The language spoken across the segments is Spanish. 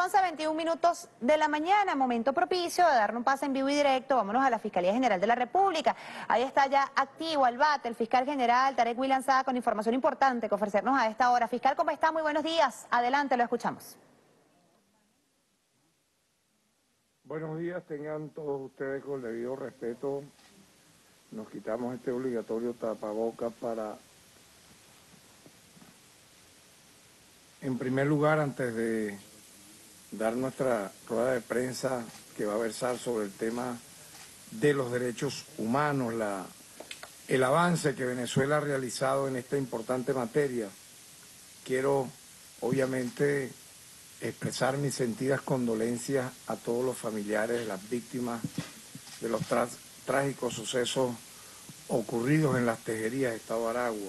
11:21 de la mañana, momento propicio de darle un pase en vivo y directo. Vámonos a la Fiscalía General de la República. Ahí está ya activo al bate el fiscal general Tarek William Saá con información importante que ofrecernos a esta hora. Fiscal, ¿cómo está? Muy buenos días. Adelante, lo escuchamos. Buenos días, tengan todos ustedes con el debido respeto. Nos quitamos este obligatorio tapabocas para, en primer lugar, antes de dar nuestra rueda de prensa que va a versar sobre el tema de los derechos humanos, el avance que Venezuela ha realizado en esta importante materia, quiero obviamente expresar mis sentidas condolencias a todos los familiares de las víctimas de los trágicos sucesos ocurridos en las tejerías de Estado Aragua.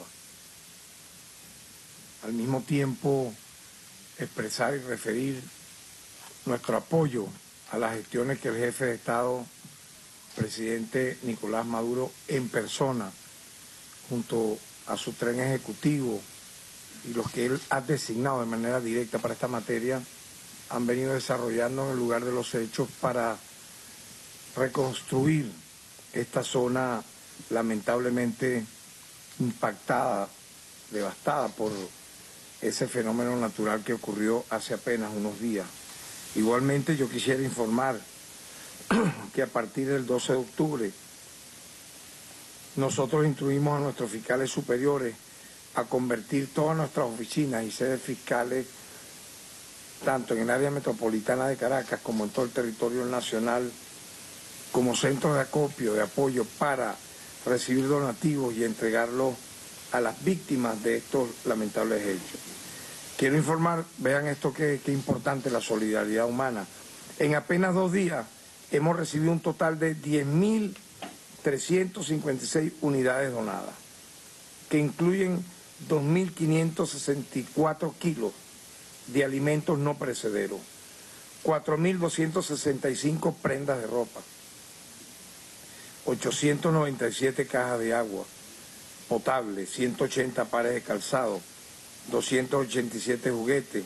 Al mismo tiempo, expresar y referir nuestro apoyo a las gestiones que el jefe de Estado, presidente Nicolás Maduro, en persona, junto a su tren ejecutivo y los que él ha designado de manera directa para esta materia, han venido desarrollando en el lugar de los hechos para reconstruir esta zona lamentablemente impactada, devastada por ese fenómeno natural que ocurrió hace apenas unos días. Igualmente yo quisiera informar que a partir del 12 de octubre nosotros instruimos a nuestros fiscales superiores a convertir todas nuestras oficinas y sedes fiscales, tanto en el área metropolitana de Caracas como en todo el territorio nacional, como centros de acopio, de apoyo para recibir donativos y entregarlos a las víctimas de estos lamentables hechos. Quiero informar, vean esto que importante, la solidaridad humana. En apenas 2 días hemos recibido un total de 10.356 unidades donadas, que incluyen 2.564 kilos de alimentos no perecederos, 4.265 prendas de ropa, 897 cajas de agua potable, 180 pares de calzado, 287 juguetes,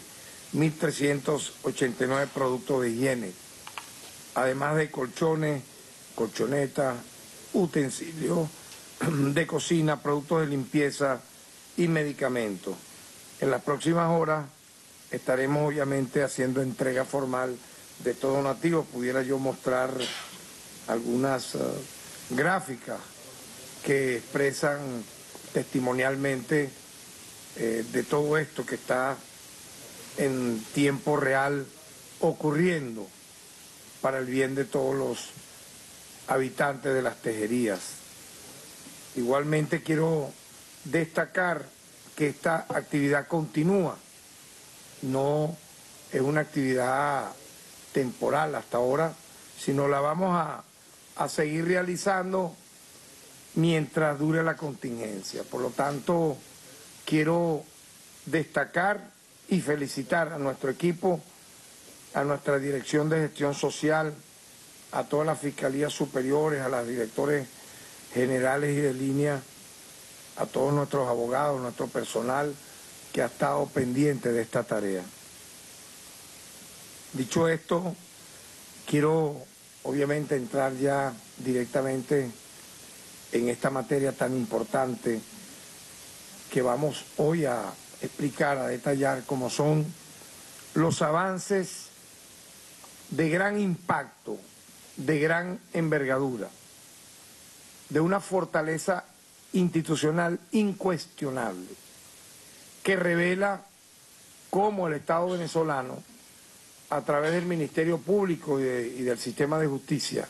1.389 productos de higiene, además de colchones, colchonetas, utensilios de cocina, productos de limpieza y medicamentos. En las próximas horas estaremos obviamente haciendo entrega formal de todo donativo. Pudiera yo mostrar algunas gráficas que expresan testimonialmente de todo esto que está en tiempo real ocurriendo para el bien de todos los habitantes de las tejerías. Igualmente quiero destacar que esta actividad continúa, no es una actividad temporal hasta ahora, sino la vamos a seguir realizando mientras dure la contingencia. Por lo tanto, quiero destacar y felicitar a nuestro equipo, a nuestra Dirección de Gestión Social, a todas las fiscalías superiores, a los directores generales y de línea, a todos nuestros abogados, nuestro personal que ha estado pendiente de esta tarea. Dicho esto, quiero obviamente entrar ya directamente en esta materia tan importante que vamos hoy a explicar, a detallar, como son los avances de gran impacto, de gran envergadura, de una fortaleza institucional incuestionable, que revela cómo el Estado venezolano, a través del Ministerio Público y del sistema de justicia,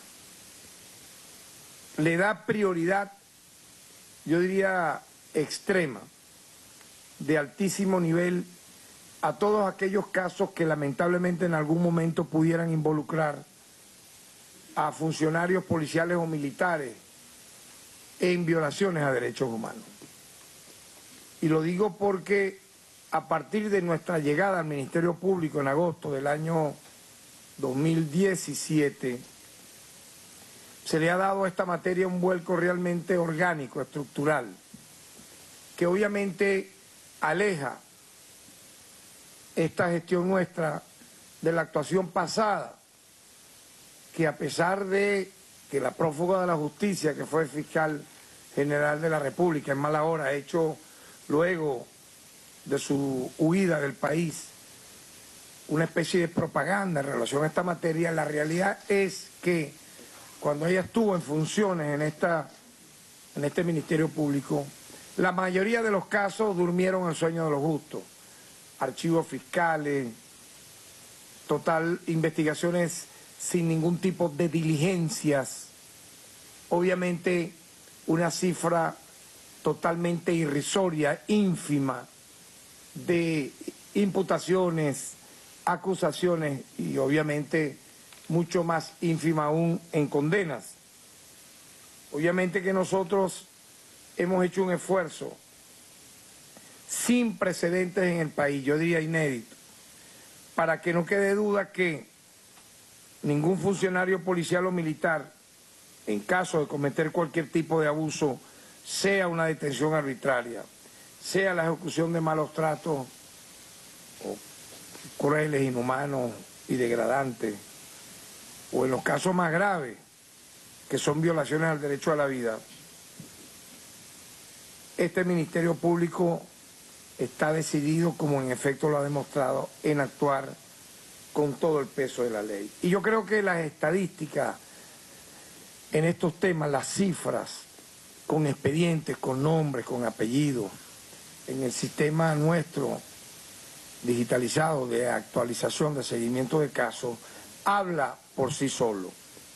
le da prioridad, yo diría extrema, de altísimo nivel a todos aquellos casos que lamentablemente en algún momento pudieran involucrar a funcionarios policiales o militares en violaciones a derechos humanos. Y lo digo porque a partir de nuestra llegada al Ministerio Público en agosto del año 2017, se le ha dado a esta materia un vuelco realmente orgánico, estructural, que obviamente aleja esta gestión nuestra de la actuación pasada, que a pesar de que la prófuga de la justicia, que fue el fiscal general de la República en mala hora, hecho luego de su huida del país una especie de propaganda en relación a esta materia, la realidad es que cuando ella estuvo en funciones en este Ministerio Público, la mayoría de los casos durmieron el sueño de los justos. Archivos fiscales, investigaciones sin ningún tipo de diligencias, obviamente una cifra totalmente irrisoria, ínfima, de imputaciones, acusaciones y obviamente mucho más ínfima aún en condenas. Obviamente que nosotros hemos hecho un esfuerzo sin precedentes en el país, yo diría inédito, para que no quede duda que ningún funcionario policial o militar, en caso de cometer cualquier tipo de abuso, sea una detención arbitraria, sea la ejecución de malos tratos o crueles, inhumanos y degradantes, o en los casos más graves, que son violaciones al derecho a la vida, este Ministerio Público está decidido, como en efecto lo ha demostrado, en actuar con todo el peso de la ley. Y yo creo que las estadísticas en estos temas, las cifras, con expedientes, con nombres, con apellidos, en el sistema nuestro digitalizado de actualización, de seguimiento de casos, habla por sí solo.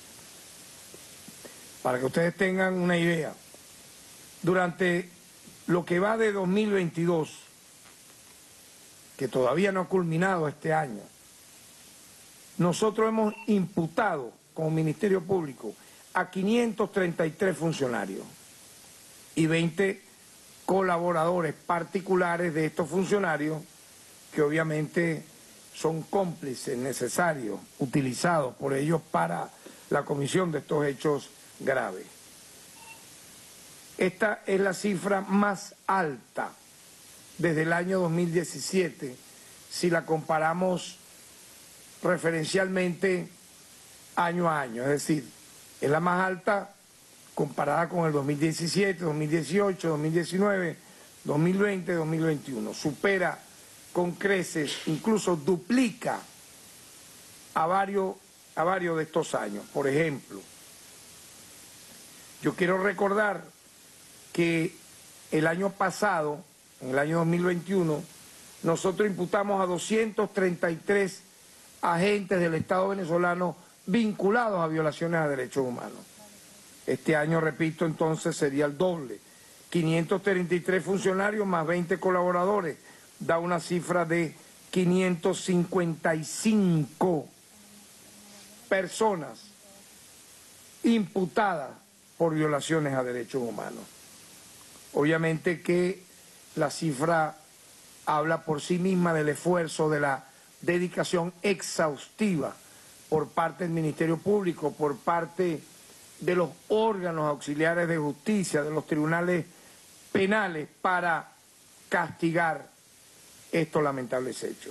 Para que ustedes tengan una idea, durante lo que va de 2022, que todavía no ha culminado este año, nosotros hemos imputado como Ministerio Público a 533 funcionarios y 20 colaboradores particulares de estos funcionarios que obviamente son cómplices necesarios, utilizados por ellos para la comisión de estos hechos graves. Esta es la cifra más alta desde el año 2017, si la comparamos referencialmente año a año, es decir, es la más alta comparada con el 2017, 2018, 2019, 2020, 2021. Supera con creces, incluso duplica a varios de estos años. Por ejemplo, yo quiero recordar que el año pasado, en el año 2021, nosotros imputamos a 233 agentes del Estado venezolano vinculados a violaciones a derechos humanos. Este año, repito, entonces sería el doble. 533 funcionarios más 20 colaboradores, da una cifra de 555 personas imputadas por violaciones a derechos humanos. Obviamente que la cifra habla por sí misma del esfuerzo, de la dedicación exhaustiva por parte del Ministerio Público, por parte de los órganos auxiliares de justicia, de los tribunales penales, para castigar estos lamentables hechos.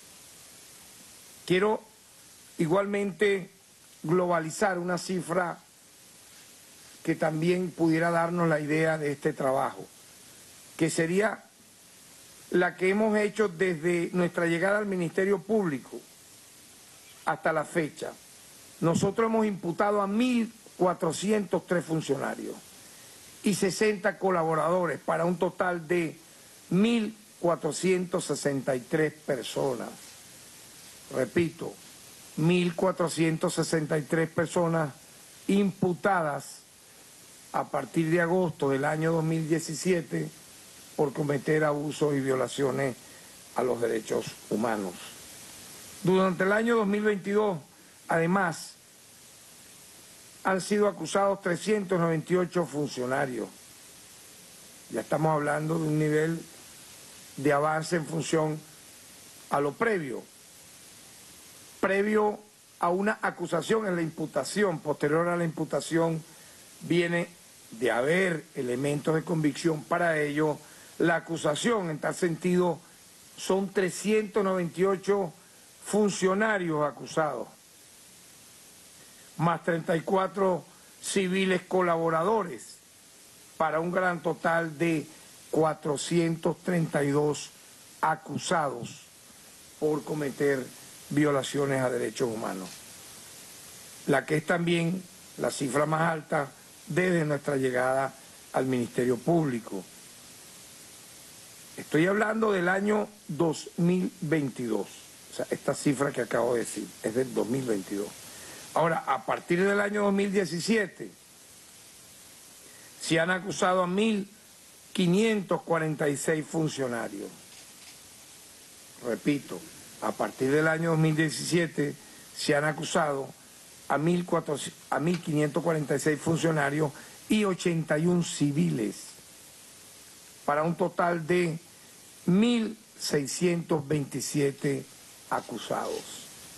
Quiero igualmente globalizar una cifra que también pudiera darnos la idea de este trabajo, que sería la que hemos hecho desde nuestra llegada al Ministerio Público hasta la fecha. Nosotros hemos imputado a 1.403 funcionarios y 60 colaboradores para un total de 1.463 personas. Repito, 1.463 personas imputadas a partir de agosto del año 2017 por cometer abusos y violaciones a los derechos humanos. Durante el año 2022, además, han sido acusados 398 funcionarios. Ya estamos hablando de un nivel de avance en función a lo previo. Previo a una acusación en la imputación, posterior a la imputación, viene de haber elementos de convicción para ello. La acusación, en tal sentido, son 398 funcionarios acusados, más 34 civiles colaboradores, para un gran total de 432 acusados por cometer violaciones a derechos humanos, la que es también la cifra más alta desde nuestra llegada al Ministerio Público. Estoy hablando del año 2022, o sea, esta cifra que acabo de decir es del 2022. Ahora, a partir del año 2017, se han acusado a 1.546 funcionarios. Repito, a partir del año 2017 se han acusado a 1.546 funcionarios y 81 civiles, para un total de 1.627 acusados.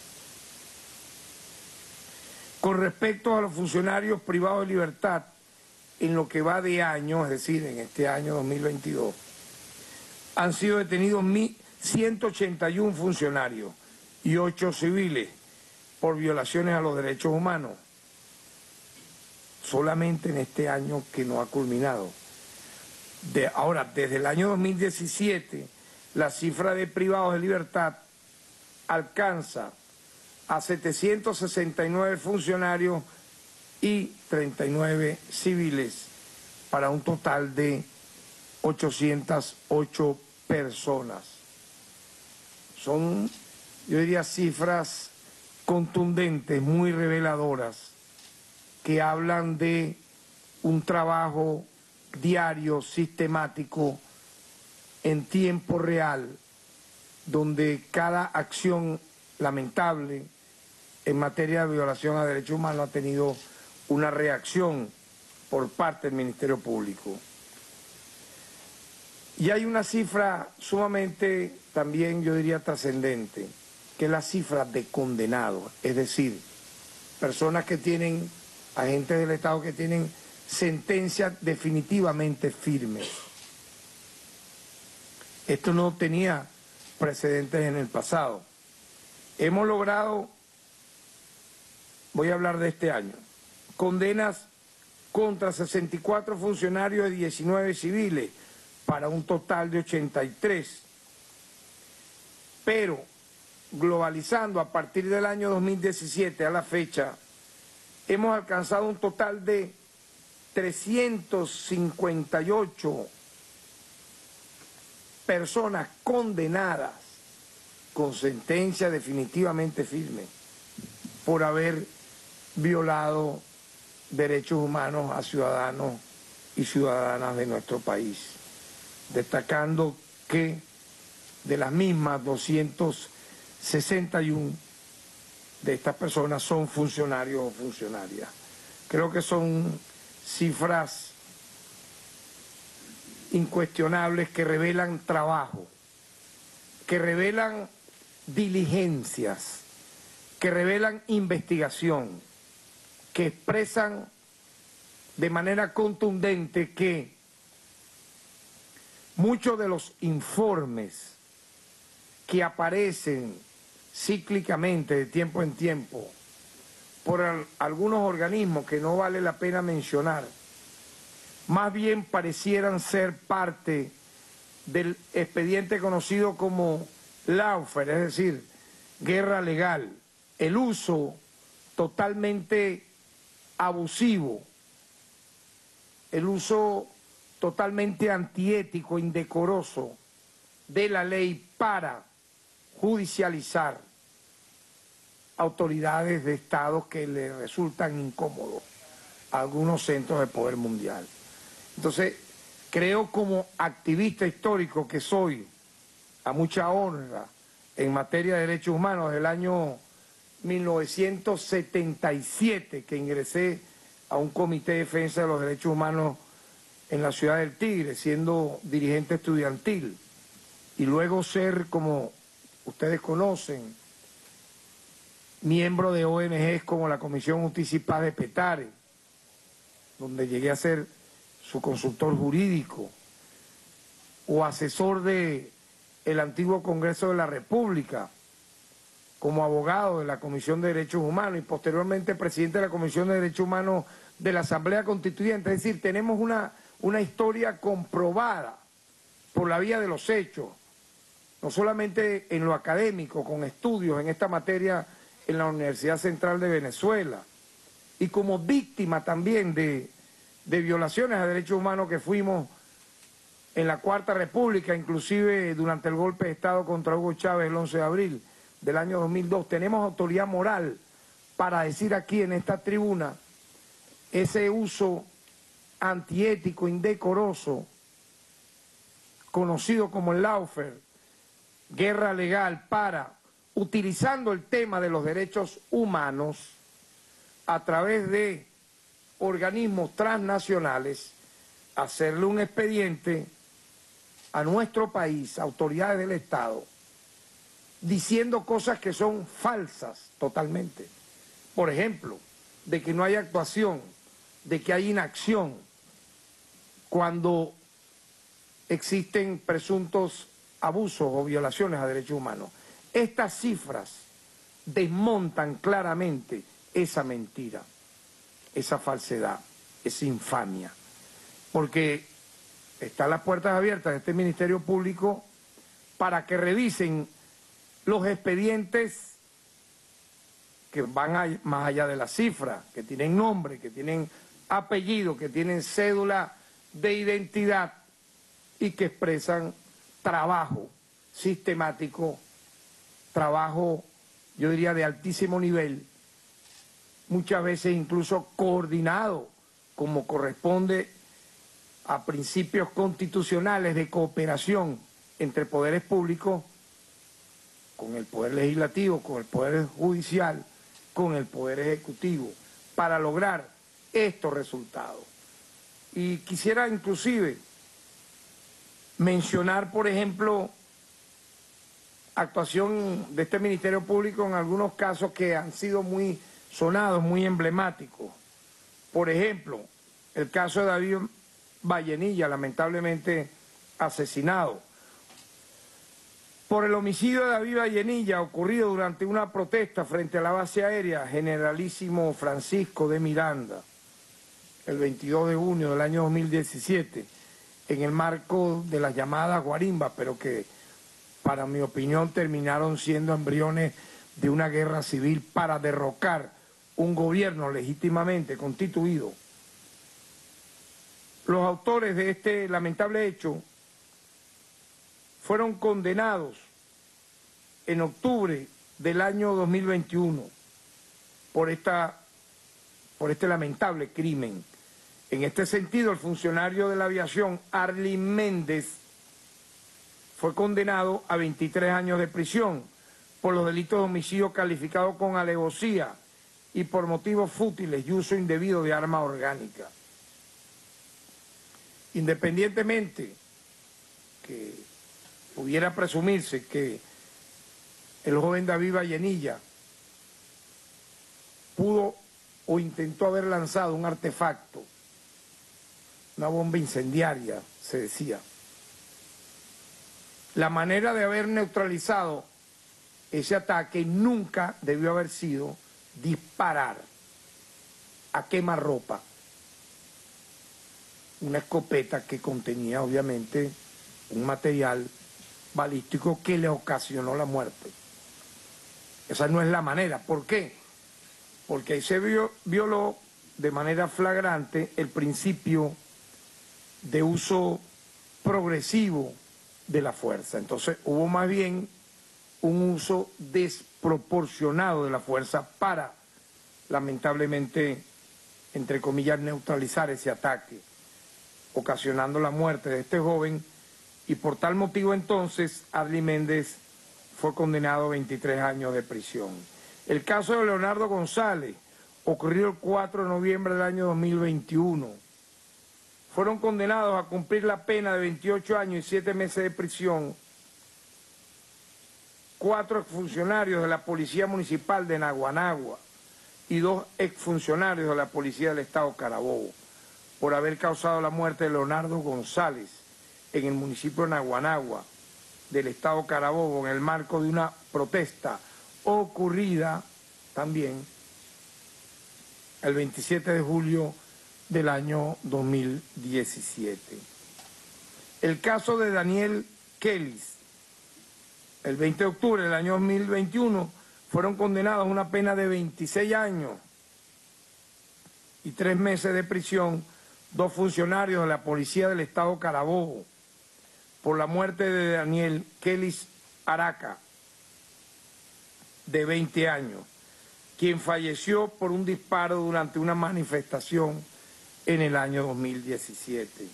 Con respecto a los funcionarios privados de libertad, en lo que va de año, es decir, en este año 2022, han sido detenidos 181 funcionarios y 8 civiles por violaciones a los derechos humanos, solamente en este año que no ha culminado. Ahora, desde el año 2017, la cifra de privados de libertad alcanza a 769 funcionarios y 39 civiles, para un total de 808 personas. Son, yo diría, cifras contundentes, muy reveladoras, que hablan de un trabajo diario, sistemático, en tiempo real, donde cada acción lamentable en materia de violación a derechos humanos ha tenido una reacción por parte del Ministerio Público. Y hay una cifra sumamente, también yo diría, trascendente, que es la cifra de condenados, es decir, personas que tienen, agentes del Estado que tienen sentencias definitivamente firmes. Esto no tenía precedentes en el pasado. Hemos logrado, voy a hablar de este año, condenas contra 64 funcionarios y 19 civiles, para un total de 83. Pero, globalizando a partir del año 2017 a la fecha, hemos alcanzado un total de 358 personas condenadas con sentencia definitivamente firme por haber violado derechos humanos a ciudadanos y ciudadanas de nuestro país, destacando que de las mismas 261 de estas personas son funcionarios o funcionarias. Creo que son cifras incuestionables que revelan trabajo, que revelan diligencias, que revelan investigación, que expresan de manera contundente que muchos de los informes que aparecen cíclicamente de tiempo en tiempo por algunos organismos que no vale la pena mencionar, más bien parecieran ser parte del expediente conocido como lawfare, es decir, guerra legal, el uso totalmente abusivo, el uso totalmente antiético, indecoroso de la ley para judicializar autoridades de Estado que le resultan incómodos a algunos centros de poder mundial. Entonces, creo, como activista histórico que soy, a mucha honra en materia de derechos humanos, del año 1977 que ingresé a un comité de defensa de los derechos humanos en la ciudad del Tigre, siendo dirigente estudiantil, y luego ser, como ustedes conocen, miembro de ONGs como la Comisión Justicia y Paz de Petare, donde llegué a ser su consultor jurídico, o asesor del antiguo Congreso de la República, como abogado de la Comisión de Derechos Humanos y posteriormente presidente de la Comisión de Derechos Humanos de la Asamblea Constituyente. Es decir, tenemos una historia comprobada por la vía de los hechos, no solamente en lo académico, con estudios en esta materia en la Universidad Central de Venezuela, y como víctima también de violaciones a derechos humanos que fuimos en la Cuarta República, inclusive durante el golpe de Estado contra Hugo Chávez el 11 de abril del año 2002. Tenemos autoridad moral para decir aquí en esta tribuna ese uso antiético, indecoroso, conocido como el lawfare, guerra legal para, utilizando el tema de los derechos humanos a través de organismos transnacionales, hacerle un expediente a nuestro país, autoridades del Estado, diciendo cosas que son falsas totalmente. Por ejemplo, de que no hay actuación, de que hay inacción, cuando existen presuntos abusos o violaciones a derechos humanos. Estas cifras desmontan claramente esa mentira, esa falsedad, esa infamia, porque están las puertas abiertas de este Ministerio Público para que revisen los expedientes que van más allá de la cifra, que tienen nombre, que tienen apellido, que tienen cédula de identidad y que expresan trabajo sistemático, trabajo, yo diría, de altísimo nivel, muchas veces incluso coordinado, como corresponde a principios constitucionales de cooperación entre poderes públicos, con el Poder Legislativo, con el Poder Judicial, con el Poder Ejecutivo, para lograr estos resultados. Y quisiera inclusive mencionar, por ejemplo, actuación de este Ministerio Público en algunos casos que han sido muy sonados, muy emblemáticos. Por ejemplo, el caso de David Vallenilla, lamentablemente asesinado. Por el homicidio de David Vallenilla ocurrido durante una protesta frente a la base aérea Generalísimo Francisco de Miranda, el 22 de junio del año 2017, en el marco de las llamadas guarimbas, pero que, para mi opinión, terminaron siendo embriones de una guerra civil para derrocar un gobierno legítimamente constituido. Los autores de este lamentable hecho fueron condenados en octubre del año 2021 por este lamentable crimen. En este sentido, el funcionario de la aviación, Arley Méndez, fue condenado a 23 años de prisión por los delitos de homicidio calificado con alevosía y por motivos fútiles y uso indebido de arma orgánica. Independientemente que pudiera presumirse que el joven David Vallenilla pudo o intentó haber lanzado un artefacto, una bomba incendiaria, se decía. La manera de haber neutralizado ese ataque nunca debió haber sido disparar a quemarropa una escopeta que contenía obviamente un material balístico que le ocasionó la muerte. Esa no es la manera. ¿Por qué? Porque ahí se violó de manera flagrante el principio de uso progresivo de la fuerza. Entonces hubo más bien un uso desproporcionado de la fuerza para, lamentablemente, entre comillas, neutralizar ese ataque, ocasionando la muerte de este joven, y por tal motivo entonces Arley Méndez fue condenado a 23 años de prisión. El caso de Leonardo González ocurrió el 4 de noviembre del año 2021. Fueron condenados a cumplir la pena de 28 años y 7 meses de prisión 4 exfuncionarios de la Policía Municipal de Naguanagua y 2 exfuncionarios de la Policía del Estado Carabobo por haber causado la muerte de Leonardo González en el municipio de Naguanagua del Estado Carabobo en el marco de una protesta ocurrida también el 27 de julio del año 2017. El caso de Daniel Kellis, el 20 de octubre del año 2021, fueron condenados a una pena de 26 años y 3 meses de prisión 2 funcionarios de la Policía del Estado Carabobo por la muerte de Daniel Kellis Araca, de 20 años, quien falleció por un disparo durante una manifestación en el año 2017.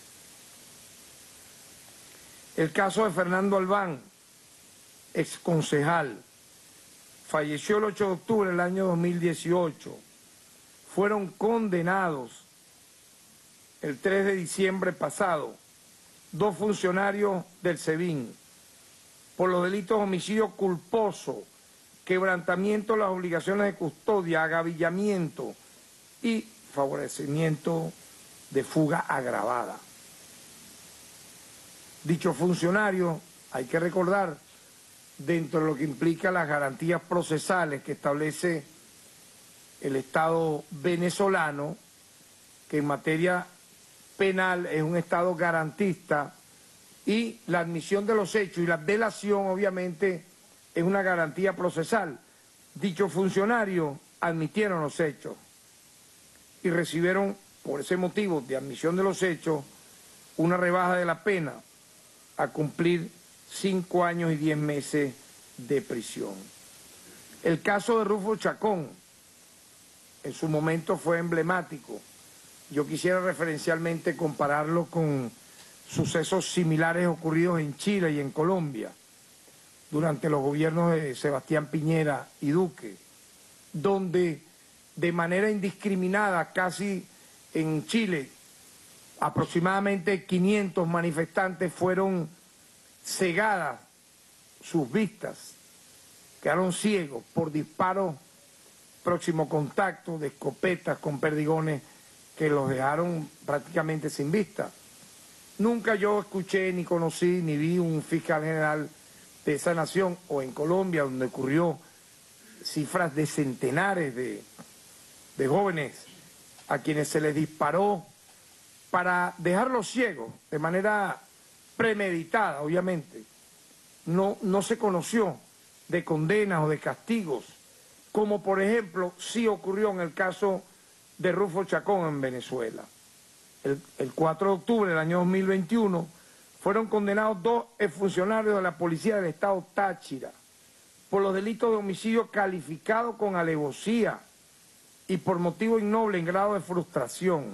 El caso de Fernando Albán, exconcejal, falleció el 8 de octubre del año 2018. Fueron condenados el 3 de diciembre pasado 2 funcionarios del SEBIN por los delitos de homicidio culposo, quebrantamiento de las obligaciones de custodia, agavillamiento y favorecimiento de fuga agravada. Dicho funcionario, hay que recordar, dentro de lo que implica las garantías procesales que establece el Estado venezolano, que en materia penal es un Estado garantista, y la admisión de los hechos y la delación obviamente es una garantía procesal. Dichos funcionarios admitieron los hechos y recibieron, por ese motivo de admisión de los hechos, una rebaja de la pena a cumplir 5 años y 10 meses de prisión. El caso de Rufo Chacón, en su momento fue emblemático. Yo quisiera referencialmente compararlo con sucesos similares ocurridos en Chile y en Colombia durante los gobiernos de Sebastián Piñera y Duque, donde de manera indiscriminada, casi en Chile, aproximadamente 500 manifestantes fueron cegadas sus vistas, quedaron ciegos por disparos próximo contacto de escopetas con perdigones que los dejaron prácticamente sin vista. Nunca yo escuché, ni conocí, ni vi un fiscal general de esa nación, o en Colombia, donde ocurrió cifras de centenares de jóvenes a quienes se les disparó para dejarlos ciegos de manera premeditada, obviamente. No se conoció de condenas o de castigos, como por ejemplo sí ocurrió en el caso de Rufo Chacón en Venezuela. El 4 de octubre del año 2021 fueron condenados 2 exfuncionarios de la Policía del Estado Táchira por los delitos de homicidio calificado con alevosía y por motivo innoble en grado de frustración,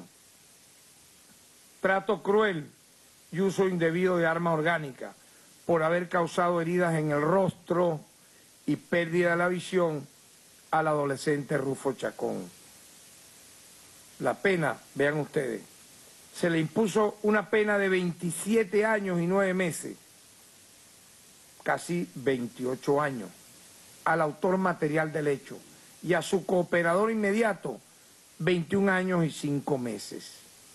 trato cruel y uso indebido de arma orgánica por haber causado heridas en el rostro y pérdida de la visión al adolescente Rufo Chacón. La pena, vean ustedes, se le impuso una pena de 27 años y 9 meses, casi 28 años, al autor material del hecho y a su cooperador inmediato 21 años y 5 meses.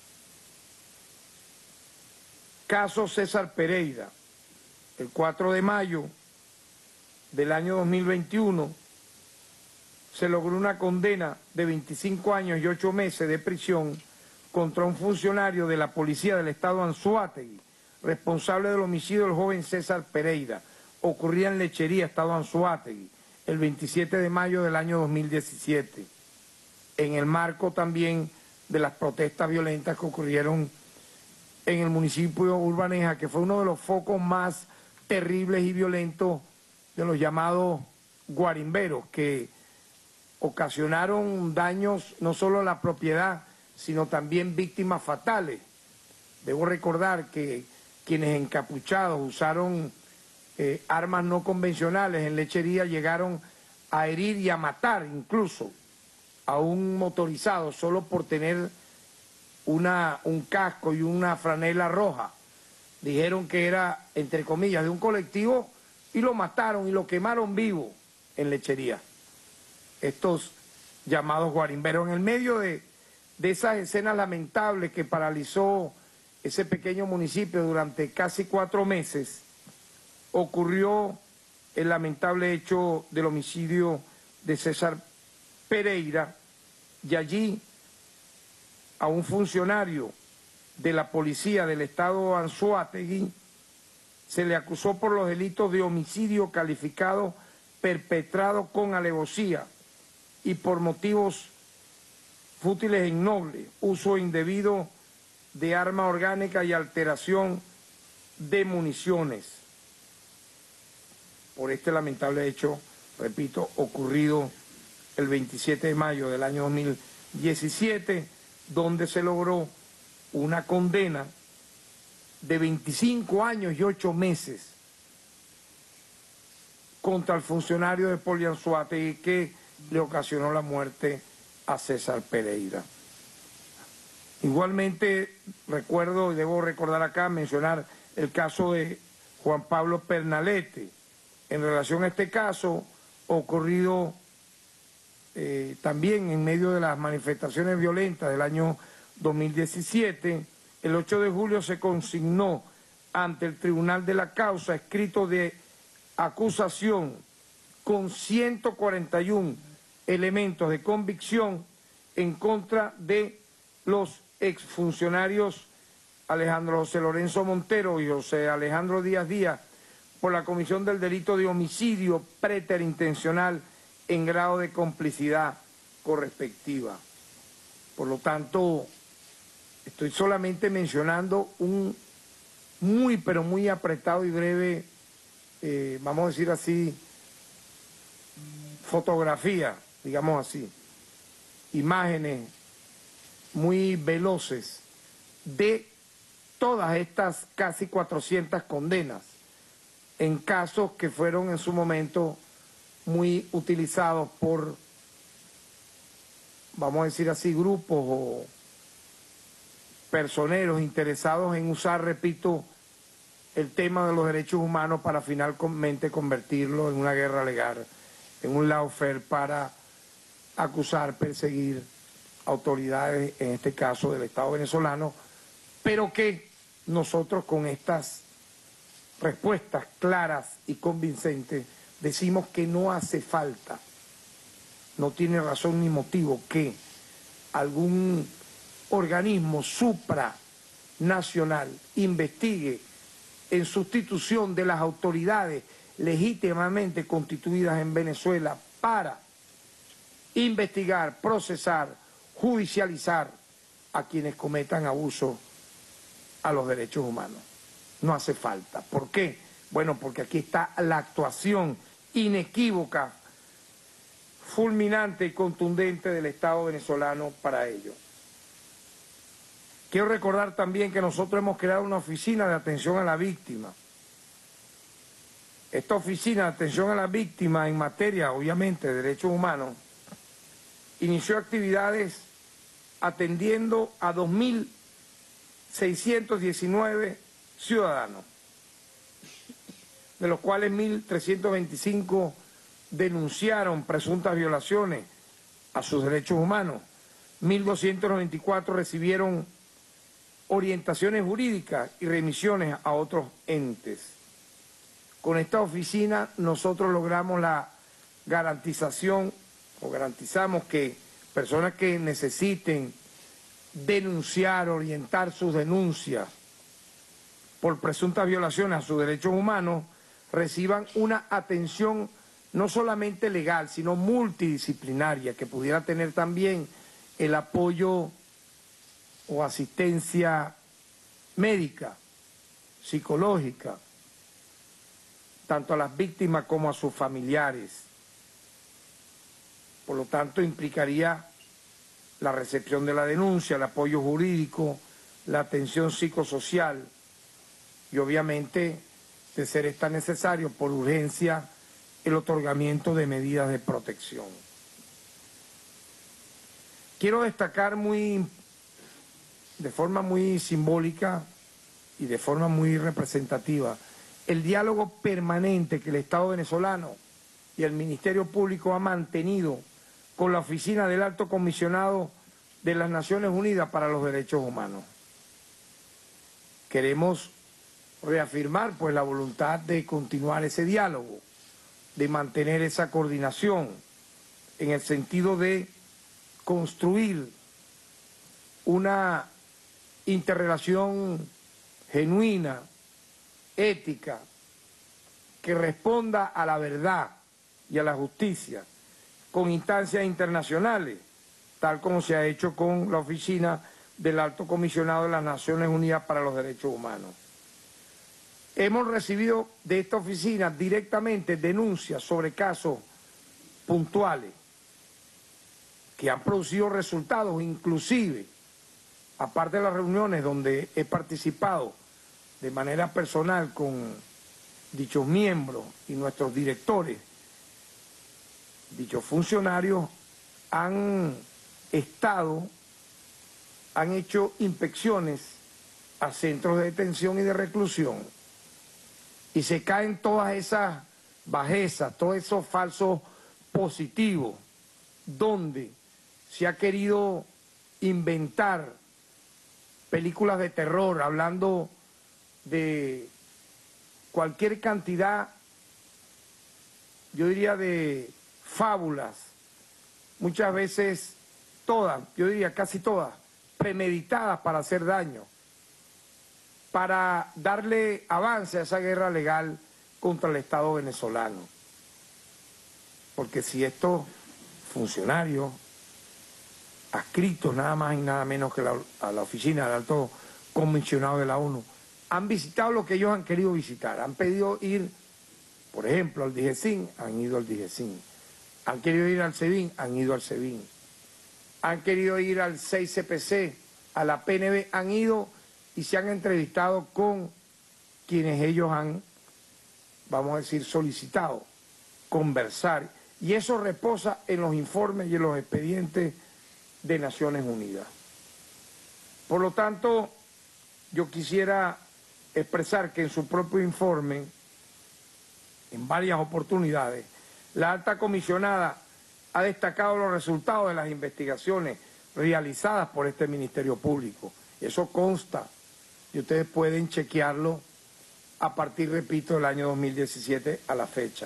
Caso César Pereira, el 4 de mayo del año 2021 se logró una condena de 25 años y 8 meses de prisión contra un funcionario de la Policía del Estado Anzoátegui, responsable del homicidio del joven César Pereira, ocurría en Lechería, Estado Anzoátegui, el 27 de mayo del año 2017, en el marco también de las protestas violentas que ocurrieron en el municipio de Urbaneja, que fue uno de los focos más terribles y violentos de los llamados guarimberos, que ocasionaron daños no solo a la propiedad, sino también víctimas fatales. Debo recordar que quienes encapuchados usaron armas no convencionales en Lechería llegaron a herir y a matar incluso a un motorizado solo por tener un casco y una franela roja. Dijeron que era, entre comillas, de un colectivo y lo mataron y lo quemaron vivo en Lechería. Estos llamados guarimberos, en el medio de esas escenas lamentables que paralizó ese pequeño municipio durante casi 4 meses, ocurrió el lamentable hecho del homicidio de César Pereira, y allí a un funcionario de la policía del estado Anzoátegui se le acusó por los delitos de homicidio calificado perpetrado con alevosía y por motivos fútiles e innobles, uso indebido de arma orgánica y alteración de municiones. Por este lamentable hecho, repito, ocurrido el 27 de mayo del año 2017, donde se logró una condena de 25 años y 8 meses contra el funcionario de Polianzoátegui que le ocasionó la muerte a César Pereira. Igualmente recuerdo, y debo recordar acá, mencionar el caso de Juan Pablo Pernalete. En relación a este caso, ocurrido también en medio de las manifestaciones violentas del año 2017, el 8 de julio se consignó ante el Tribunal de la Causa escrito de acusación con 141 elementos de convicción en contra de los exfuncionarios Alejandro José Lorenzo Montero y José Alejandro Díaz Díaz por la comisión del delito de homicidio preterintencional en grado de complicidad correspectiva. Por lo tanto, estoy solamente mencionando un muy, pero muy apretado y breve, vamos a decir así, fotografía, digamos así, imágenes muy veloces de todas estas casi 400 condenas en casos que fueron en su momento muy utilizados por, vamos a decir así, grupos o personeros interesados en usar, repito, el tema de los derechos humanos para finalmente convertirlo en una guerra legal, en un lawfare para acusar, perseguir autoridades, en este caso del Estado venezolano, pero que nosotros con estas respuestas claras y convincentes decimos que no hace falta, no tiene razón ni motivo que algún organismo supranacional investigue en sustitución de las autoridades legítimamente constituidas en Venezuela para investigar, procesar, judicializar a quienes cometan abuso a los derechos humanos. No hace falta. ¿Por qué? Bueno, porque aquí está la actuación inequívoca, fulminante y contundente del Estado venezolano para ello. Quiero recordar también que nosotros hemos creado una oficina de atención a la víctima. Esta oficina de atención a la víctima en materia, obviamente, de derechos humanos, inició actividades atendiendo a 2.619 ciudadanos, de los cuales 1.325 denunciaron presuntas violaciones a sus derechos humanos, 1.294 recibieron orientaciones jurídicas y remisiones a otros entes. Con esta oficina nosotros logramos la garantización, o garantizamos que personas que necesiten denunciar, orientar sus denuncias por presuntas violaciones a sus derechos humanos, reciban una atención no solamente legal, sino multidisciplinaria, que pudiera tener también el apoyo o asistencia médica, psicológica, tanto a las víctimas como a sus familiares. Por lo tanto, implicaría la recepción de la denuncia, el apoyo jurídico, la atención psicosocial y obviamente, de ser esta necesario, por urgencia, el otorgamiento de medidas de protección. Quiero destacar de forma muy simbólica y de forma muy representativa el diálogo permanente que el Estado venezolano y el Ministerio Público ha mantenido con la Oficina del Alto Comisionado de las Naciones Unidas para los Derechos Humanos. Queremos reafirmar pues la voluntad de continuar ese diálogo, de mantener esa coordinación en el sentido de construir una interrelación genuina, ética, que responda a la verdad y a la justicia, con instancias internacionales, tal como se ha hecho con la Oficina del Alto Comisionado de las Naciones Unidas para los Derechos Humanos. Hemos recibido de esta oficina directamente denuncias sobre casos puntuales que han producido resultados, inclusive, aparte de las reuniones donde he participado de manera personal con dichos miembros y nuestros directores, dichos funcionarios han hecho inspecciones a centros de detención y de reclusión y se caen todas esas bajezas, todos esos falsos positivos, donde se ha querido inventar películas de terror, hablando de cualquier cantidad, yo diría, de fábulas, muchas veces todas, yo diría casi todas, premeditadas para hacer daño, para darle avance a esa guerra legal contra el Estado venezolano. Porque si estos funcionarios adscritos nada más y nada menos que a la oficina del Alto Comisionado de la ONU, han visitado lo que ellos han querido visitar, han pedido ir, por ejemplo, al DIGESIN, han ido al DIGESIN, han querido ir al SEBIN, han ido al SEBIN, han querido ir al 6CPC, a la PNB, han ido y se han entrevistado con quienes ellos han, vamos a decir, solicitado conversar. Y eso reposa en los informes y en los expedientes de Naciones Unidas. Por lo tanto, yo quisiera expresar que en su propio informe, en varias oportunidades, la alta comisionada ha destacado los resultados de las investigaciones realizadas por este Ministerio Público. Eso consta y ustedes pueden chequearlo a partir, repito, del año 2017 a la fecha.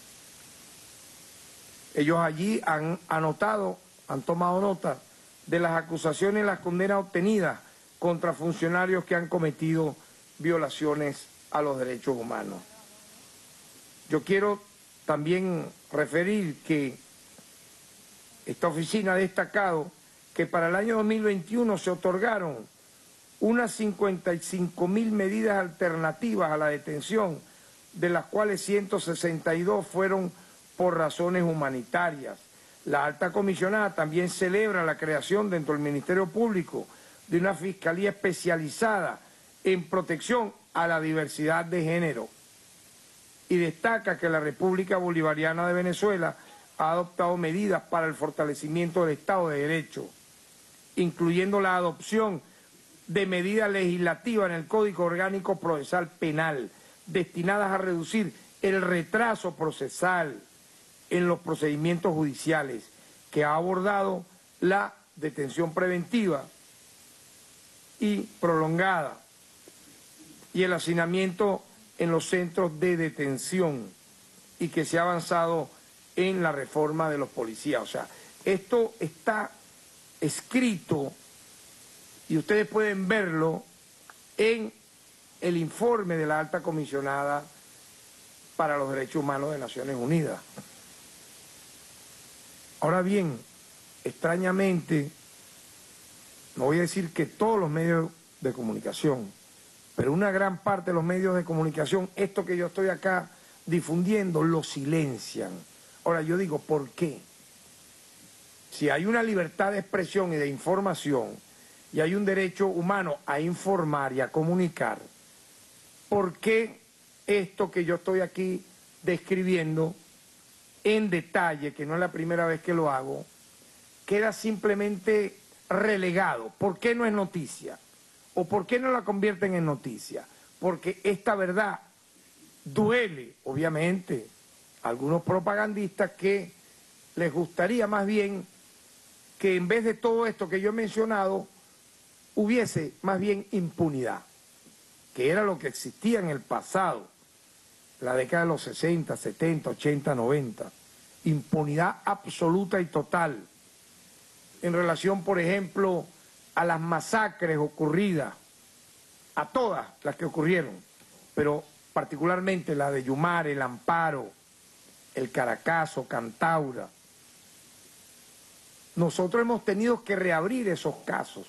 Ellos allí han anotado, han tomado nota de las acusaciones y las condenas obtenidas contra funcionarios que han cometido violaciones a los derechos humanos. Yo quiero también referir que esta oficina ha destacado que para el año 2021 se otorgaron unas 55.000 medidas alternativas a la detención, de las cuales 162 fueron por razones humanitarias. La alta comisionada también celebra la creación dentro del Ministerio Público de una fiscalía especializada en protección a la diversidad de género y destaca que la República Bolivariana de Venezuela ha adoptado medidas para el fortalecimiento del Estado de Derecho, incluyendo la adopción de medidas legislativas en el Código Orgánico Procesal Penal destinadas a reducir el retraso procesal en los procedimientos judiciales, que ha abordado la detención preventiva y prolongada y el hacinamiento en los centros de detención, y que se ha avanzado en la reforma de los policías. O sea, esto está escrito y ustedes pueden verlo en el informe de la alta comisionada para los Derechos Humanos de Naciones Unidas. Ahora bien, extrañamente, no voy a decir que todos los medios de comunicación, pero una gran parte de los medios de comunicación, esto que yo estoy acá difundiendo, lo silencian. Ahora yo digo, ¿por qué? Si hay una libertad de expresión y de información, y hay un derecho humano a informar y a comunicar, ¿por qué esto que yo estoy aquí describiendo en detalle, que no es la primera vez que lo hago, queda simplemente relegado? ¿Por qué no es noticia? ¿O por qué no la convierten en noticia? Porque esta verdad duele, obviamente, a algunos propagandistas que les gustaría más bien que en vez de todo esto que yo he mencionado, hubiese más bien impunidad, que era lo que existía en el pasado, la década de los 60, 70, 80, 90. Impunidad absoluta y total en relación, por ejemplo, a las masacres ocurridas, a todas las que ocurrieron, pero particularmente la de Yumare, el Amparo, el Caracazo, Cantaura. Nosotros hemos tenido que reabrir esos casos.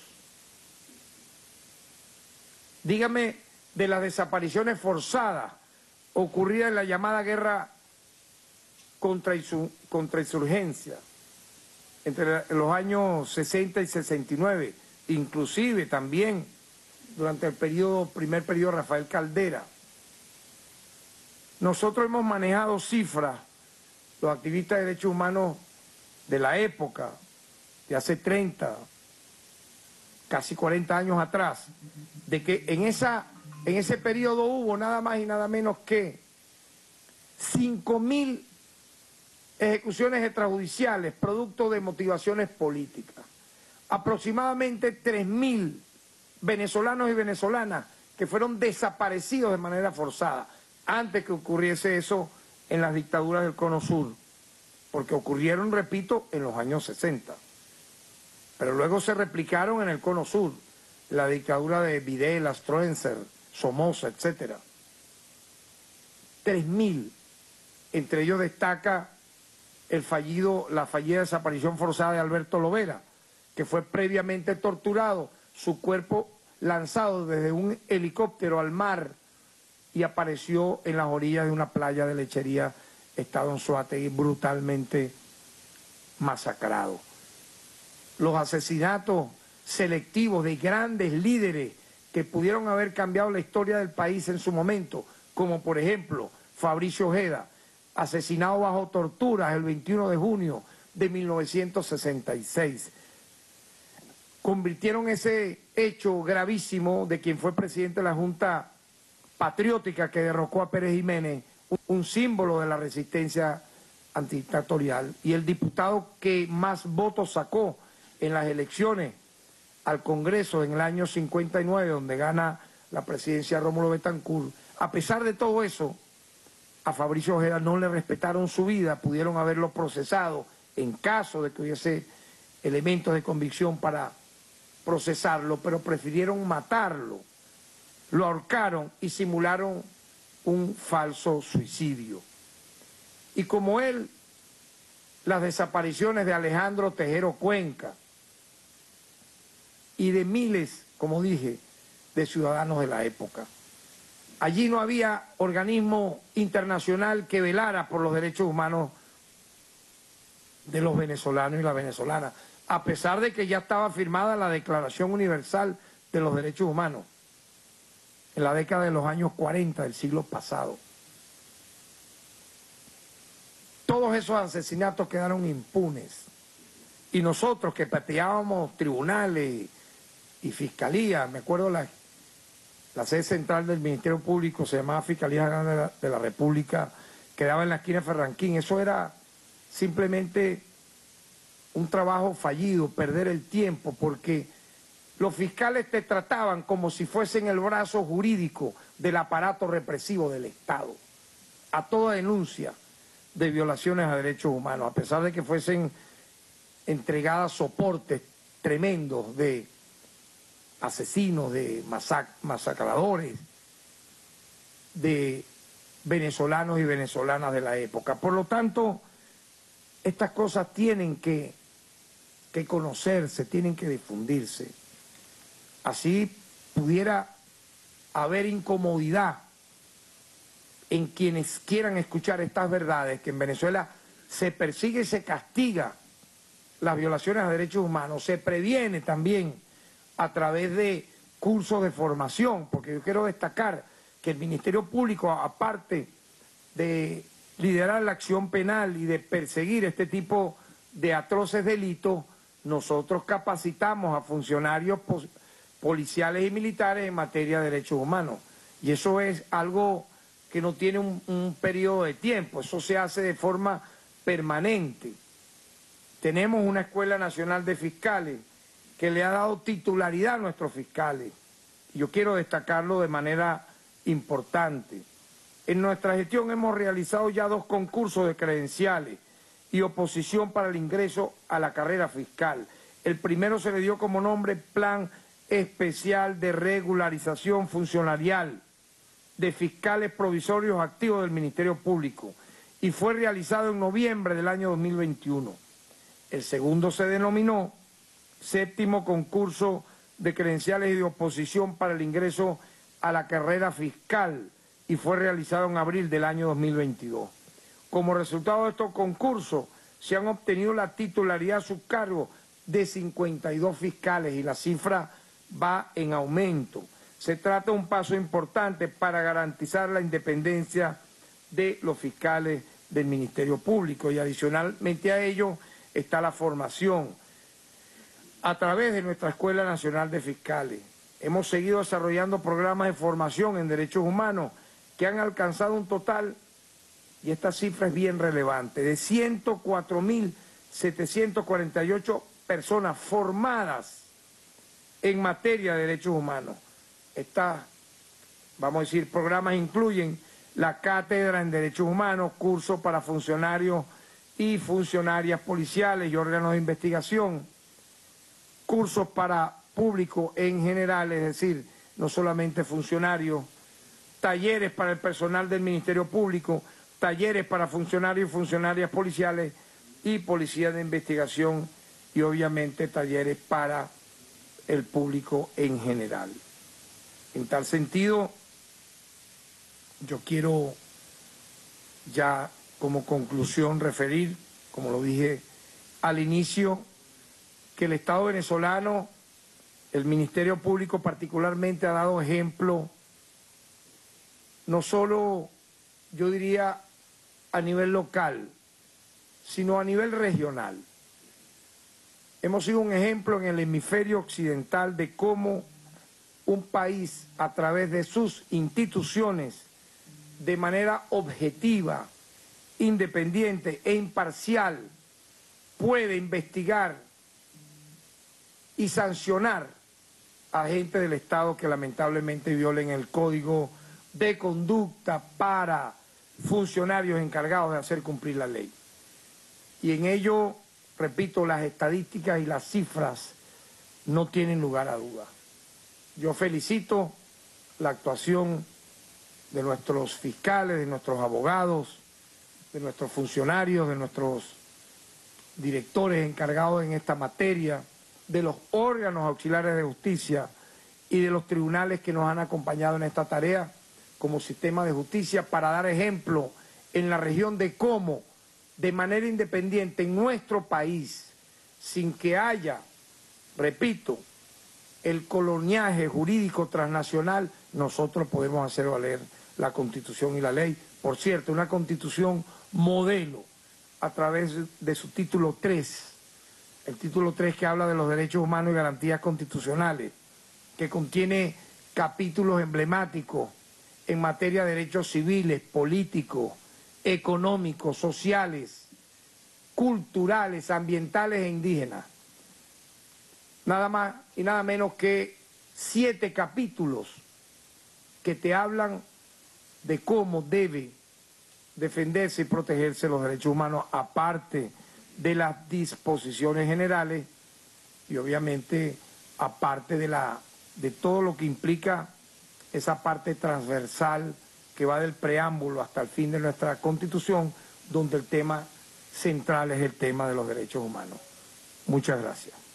Dígame de las desapariciones forzadas ocurridas en la llamada guerra contra insurgencia entre los años 60 y 69, inclusive también durante el primer periodo de Rafael Caldera. Nosotros hemos manejado cifras, los activistas de derechos humanos de la época, de hace 30, casi 40 años atrás, de que en ese periodo hubo nada más y nada menos que 5.000 ejecuciones extrajudiciales producto de motivaciones políticas. Aproximadamente 3.000 venezolanos y venezolanas que fueron desaparecidos de manera forzada antes que ocurriese eso en las dictaduras del Cono Sur, porque ocurrieron, repito, en los años 60. Pero luego se replicaron en el Cono Sur, la dictadura de Videla, Stroessner, Somoza, etc. 3.000, entre ellos destaca la fallida desaparición forzada de Alberto Lovera, que fue previamente torturado, su cuerpo lanzado desde un helicóptero al mar y apareció en las orillas de una playa de Lechería, estado en Anzoátegui, brutalmente masacrado. Los asesinatos selectivos de grandes líderes que pudieron haber cambiado la historia del país en su momento, como por ejemplo Fabricio Ojeda, asesinado bajo torturas el 21 de junio de 1966. Convirtieron ese hecho gravísimo de quien fue presidente de la Junta Patriótica que derrocó a Pérez Jiménez, un símbolo de la resistencia antidictatorial, y el diputado que más votos sacó en las elecciones al Congreso en el año 59, donde gana la presidencia Rómulo Betancourt. A pesar de todo eso, a Fabricio Ojeda no le respetaron su vida, pudieron haberlo procesado en caso de que hubiese elementos de convicción para procesarlo, pero prefirieron matarlo, lo ahorcaron y simularon un falso suicidio. Y como él, las desapariciones de Alejandro Tejero Cuenca y de miles, como dije, de ciudadanos de la época. Allí no había organismo internacional que velara por los derechos humanos de los venezolanos y las venezolanas, a pesar de que ya estaba firmada la Declaración Universal de los Derechos Humanos en la década de los años 40 del siglo pasado. Todos esos asesinatos quedaron impunes y nosotros que pateábamos tribunales y fiscalía, me acuerdo la sede central del Ministerio Público se llamaba Fiscalía General de la República, quedaba en la esquina de Ferranquín. Eso era simplemente un trabajo fallido, perder el tiempo, porque los fiscales te trataban como si fuesen el brazo jurídico del aparato represivo del Estado, a toda denuncia de violaciones a derechos humanos, a pesar de que fuesen entregadas soportes tremendos de asesinos, de masacradores, de venezolanos y venezolanas de la época. Por lo tanto, estas cosas tienen que conocerse, tienen que difundirse. Así pudiera haber incomodidad en quienes quieran escuchar estas verdades, que en Venezuela se persigue y se castiga las violaciones a derechos humanos, se previene también a través de cursos de formación, porque yo quiero destacar que el Ministerio Público, aparte de liderar la acción penal y de perseguir este tipo de atroces delitos, nosotros capacitamos a funcionarios policiales y militares en materia de derechos humanos. Y eso es algo que no tiene un periodo de tiempo, eso se hace de forma permanente. Tenemos una Escuela Nacional de Fiscales que le ha dado titularidad a nuestros fiscales. Yo quiero destacarlo de manera importante. En nuestra gestión hemos realizado ya 2 concursos de credenciales y oposición para el ingreso a la carrera fiscal. El primero se le dio como nombre Plan Especial de Regularización Funcionarial de Fiscales Provisorios Activos del Ministerio Público y fue realizado en noviembre del año 2021. El segundo se denominó Séptimo Concurso de Credenciales y de Oposición para el ingreso a la carrera fiscal y fue realizado en abril del año 2022. Como resultado de estos concursos se han obtenido la titularidad a su cargo de 52 fiscales y la cifra va en aumento. Se trata de un paso importante para garantizar la independencia de los fiscales del Ministerio Público y adicionalmente a ello está la formación a través de nuestra Escuela Nacional de Fiscales. Hemos seguido desarrollando programas de formación en derechos humanos que han alcanzado un total, y esta cifra es bien relevante, de 104.748 personas formadas en materia de derechos humanos. Estas, vamos a decir, programas incluyen la cátedra en derechos humanos, cursos para funcionarios y funcionarias policiales y órganos de investigación, cursos para público en general, es decir, no solamente funcionarios, talleres para el personal del Ministerio Público, talleres para funcionarios y funcionarias policiales y policías de investigación y obviamente talleres para el público en general. En tal sentido, yo quiero ya como conclusión referir, como lo dije al inicio, que el Estado venezolano, el Ministerio Público particularmente, ha dado ejemplo no solo, yo diría, a nivel local, sino a nivel regional. Hemos sido un ejemplo en el hemisferio occidental de cómo un país, a través de sus instituciones, de manera objetiva, independiente e imparcial, puede investigar y sancionar a agentes del Estado que lamentablemente violen el Código de Conducta para funcionarios encargados de hacer cumplir la ley. Y en ello, repito, las estadísticas y las cifras no tienen lugar a duda. Yo felicito la actuación de nuestros fiscales, de nuestros abogados, de nuestros funcionarios, de nuestros directores encargados en esta materia, de los órganos auxiliares de justicia y de los tribunales que nos han acompañado en esta tarea como sistema de justicia para dar ejemplo en la región de cómo, de manera independiente en nuestro país, sin que haya, repito, el coloniaje jurídico transnacional, nosotros podemos hacer valer la Constitución y la ley. Por cierto, una Constitución modelo a través de su título 3, el título 3 que habla de los derechos humanos y garantías constitucionales, que contiene capítulos emblemáticos en materia de derechos civiles, políticos, económicos, sociales, culturales, ambientales e indígenas. Nada más y nada menos que 7 capítulos que te hablan de cómo debe defenderse y protegerse los derechos humanos, aparte de las disposiciones generales y obviamente aparte de todo lo que implica esa parte transversal que va del preámbulo hasta el fin de nuestra Constitución, donde el tema central es el tema de los derechos humanos. Muchas gracias.